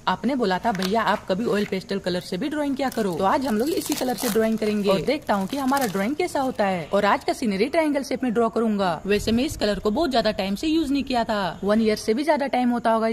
आपने बोला था भैया आप कभी ऑयल पेस्टल कलर से भी ड्राइंग किया करो, तो आज हम लोग इसी कलर से ड्राइंग करेंगे और देखता हूँ कि हमारा ड्राइंग कैसा होता है। और आज का सीनरी ट्रायंगल शेप में ड्रॉ करूंगा। वैसे मैं इस कलर को बहुत ज्यादा टाइम से यूज नहीं किया था, 1 ईयर से भी ज्यादा टाइम होता होगा